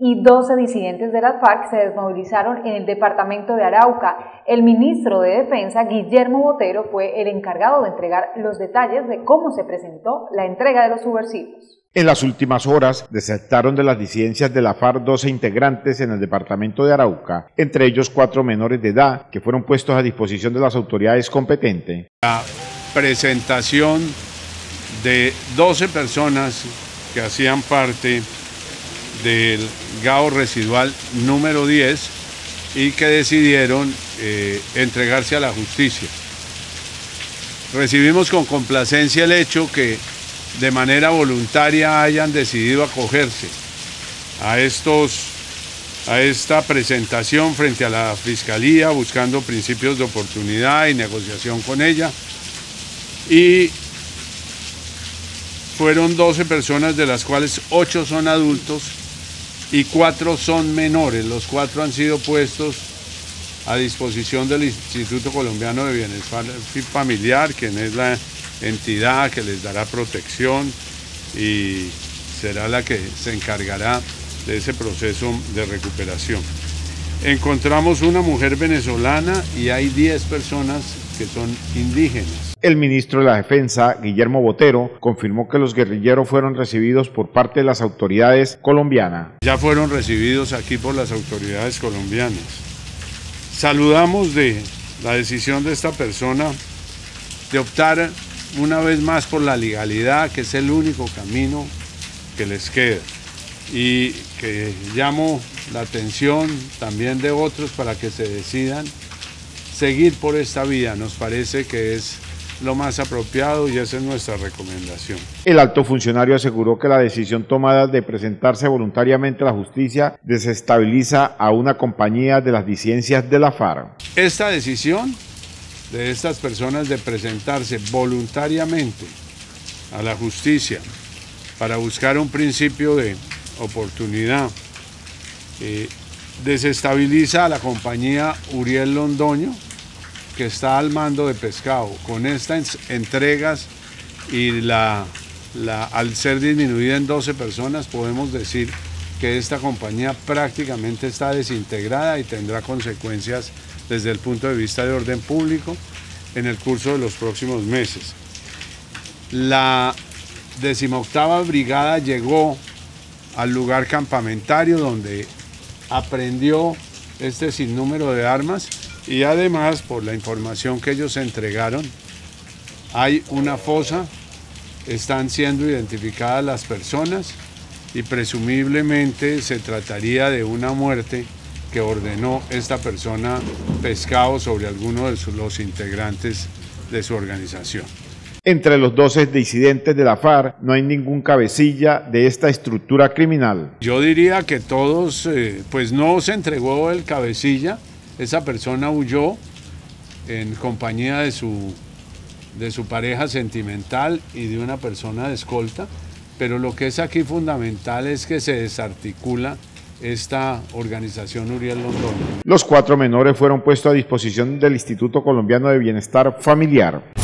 y 12 disidentes de las FARC se desmovilizaron en el departamento de Arauca. El ministro de Defensa, Guillermo Botero, fue el encargado de entregar los detalles de cómo se presentó la entrega de los subversivos. En las últimas horas desertaron de las disidencias de la FARC 12 integrantes en el departamento de Arauca, entre ellos 4 menores de edad que fueron puestos a disposición de las autoridades competentes. La presentación de 12 personas que hacían parte del GAO residual número 10 y que decidieron entregarse a la justicia. Recibimos con complacencia el hecho que de manera voluntaria hayan decidido acogerse a esta presentación frente a la Fiscalía, buscando principios de oportunidad y negociación con ella. Y fueron 12 personas, de las cuales 8 son adultos y 4 son menores. Los 4 han sido puestos a disposición del Instituto Colombiano de Bienestar Familiar, quien es la entidad que les dará protección y será la que se encargará de ese proceso de recuperación. Encontramos una mujer venezolana y hay 10 personas que son indígenas. El ministro de la Defensa, Guillermo Botero, confirmó que los guerrilleros fueron recibidos por parte de las autoridades colombianas. Ya fueron recibidos aquí por las autoridades colombianas. Saludamos de la decisión de esta persona de optar una vez más por la legalidad, que es el único camino que les queda, y que llamo la atención también de otros para que se decidan seguir por esta vía. Nos parece que es lo más apropiado y esa es nuestra recomendación. El alto funcionario aseguró que la decisión tomada de presentarse voluntariamente a la justicia desestabiliza a una compañía de las disidencias de la FARC. Esta decisión de estas personas de presentarse voluntariamente a la justicia para buscar un principio de oportunidad desestabiliza a la compañía Uriel Londoño, que está al mando de Pescado. Con estas entregas y al ser disminuida en 12 personas, podemos decir que esta compañía prácticamente está desintegrada y tendrá consecuencias desde el punto de vista de orden público en el curso de los próximos meses. La 18ª Brigada llegó al lugar campamentario donde aprendió este sinnúmero de armas y además, por la información que ellos entregaron, hay una fosa, están siendo identificadas las personas y presumiblemente se trataría de una muerte que ordenó esta persona Pescado sobre alguno de los integrantes de su organización. Entre los 12 disidentes de la FARC no hay ningún cabecilla de esta estructura criminal. Yo diría que todos, pues no se entregó el cabecilla, esa persona huyó en compañía de su pareja sentimental y de una persona de escolta, pero lo que es aquí fundamental es que se desarticula esta organización Uriel Londoño. Los 4 menores fueron puestos a disposición del Instituto Colombiano de Bienestar Familiar.